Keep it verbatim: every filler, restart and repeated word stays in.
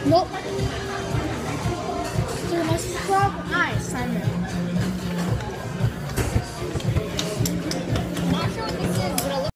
Nope. 这个什么 Strong Eye 三人。